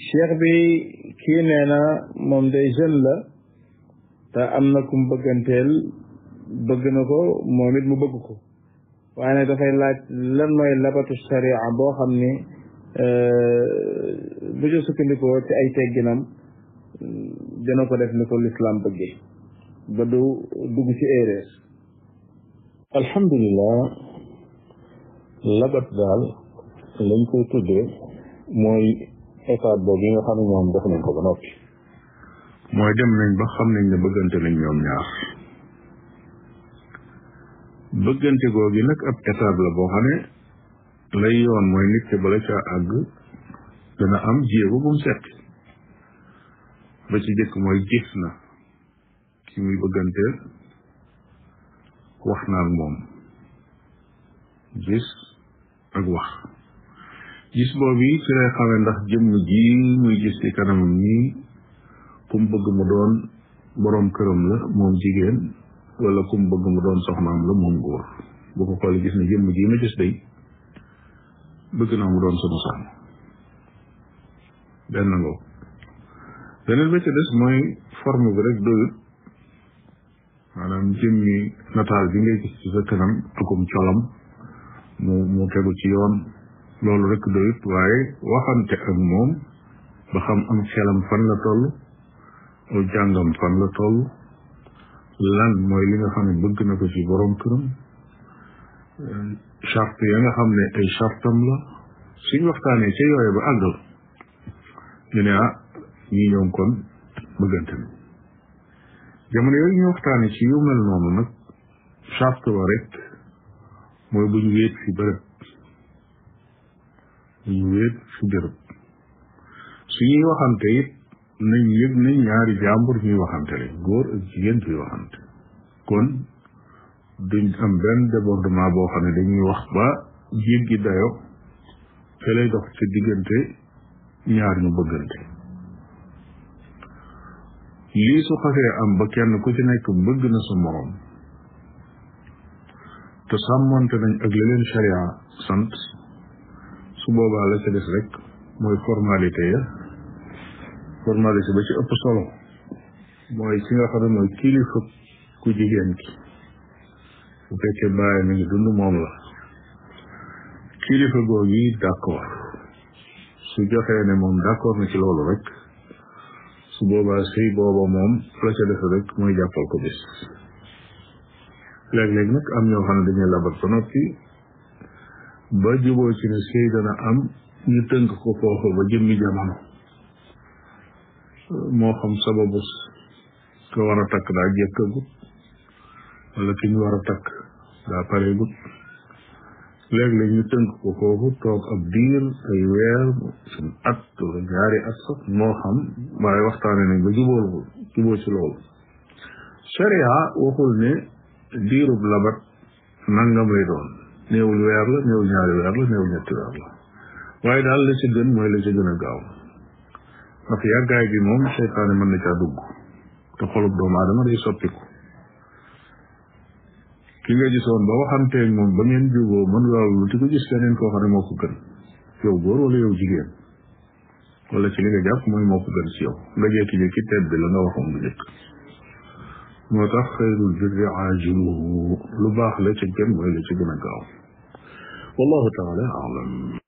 cheikh bi kii nee na moom day jeune la te am na kum bëgganteel bëgg na ko moom it mu bëgg ko waaye nag dafay laaj lan mooy labatu sharia boo xam ni bu ñu sukkandikoo ci ay tegginam dina ko def ni ko l'islam bëggee ba du dugg ci erreur. alhamdulilah labat daal lañ koy tuddee mooy étape boobu yi nga xam ne ñoom def nañ ko ba noppi mooy dem nañ ba xam nañ ne bëggante nañ ñoom ñaar bëggante googu nag ab étape la boo xam ne lay yoon mooy nit ki bala caa àgg dana am jéego bu mu set ba ci jëkk mooy gis na ki muy bëggante wax na ak moom gis ak wax gis boobu ci lay xamee ndax jëmm ji muy gis ci kanamam nii kum bëgg mu doon boroom këram la moom jigéen wala kum bëgg mu doon soxnaam la moom góor bu ko xoolee gis ne jëmm ji ma gis day bëgg naa mu doon sama soxna benn ngoo beneen ba ca des mooy forme bi rek doyut maanaam jëmmi nataal bi ngay gis ci sa kanam akum colam mu tegu ci yoon loolu rek doyut waaye waxante ak moom ba xam am xelam fan la toll aw jàngam fan la toll lan mooy li nga xam ne bëgg na ko ci borom këram charte ya nga xam ne ay chartam la suñ waxtaanee ca yooye ba àggal ñu ne ñii ñoom kon bëggante na jamono yooyu ñu waxtaane ci yu mel noonu nag charte ba rek mooy bu ñu wéet fi bërëb suñuy waxante it nañ yëg nañ ñaari jàmbur ñuy waxante lañ góor ak jigéen ñuy waxante kon duñ am benn débordement boo xam ne dañuy wax ba jéggi dayo te lay dox ci diggante ñaar ñu bëggante lii su xasee am ba kenn ku ci nekk bëgg na sa moroom te sàmmonte nañ ak li leen sharia sant su boobaa la ca des rek mooy formalité ba ci ëpp solo mooy ki nga xam ne mooy kilifa ku jigéen ki bu fekkee bàyyi mi ngi dund moom la kilifa googu yi d'accord su joxee ne moom d'accord na ci loolu rek su boobaa sëy booba moom la ca def rek mooy jàppal ko bis léeg-léeg nag am ñoo xam ne dañuy labat ba noppi ba juboo ci ne sëy dana am ñu tënk ko foofu ba jëmmi jamono moo xam sababu ko war a takk daa jekkagut wala ki ñu war a takk daa pareegut léeg-léeg ñu tënk ko foofu toog ab diir ay weer suñ at wala ñaari at sax moo xam waaye waxtaane nañ ba juboo ci loolu sharia waxul ne diirub labat nangam lay doon néewul weer la néewul ñaari weer la néewul ñetti weer la waaye daal la ci gën mooy la ci gën a gaaw ndax yàggaay bi moom seytaane mën na caa dugg te xolub doomu aadama day soppiku ki nga gisoon ba waxanteeg moom ba ngeen juboo mën nga lu ti ko gis keneen koo xam ne moo ko gën yow góor wala yow jigéen wala ci li nga jàpp mooy moo ko gën ci yow nga jékki-jékki tedd bi la nga waxoon bu njëkk moo tax xayrul birri aajiluhu lu baax la ci gën mooy la ci gën a gaaw wallahu taala alam